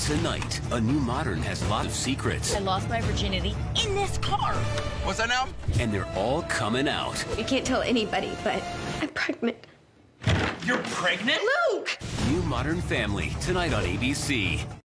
Tonight, a new modern has a lot of secrets. I lost my virginity in this car. What's that now? And they're all coming out. You can't tell anybody, but I'm pregnant. You're pregnant? Luke! New Modern Family, tonight on ABC.